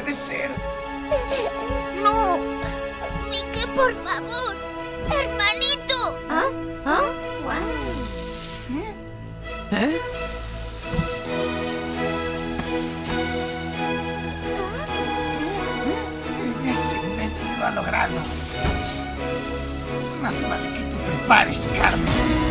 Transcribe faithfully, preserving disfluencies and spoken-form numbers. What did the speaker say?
puede ser. ¡No! Mickey, por favor. ¡Hermanito! ¿Ah? ¿Ah? ¿Eh? ¿Eh? Ese imbécil lo ha logrado. Más vale que te prepares, Carmen.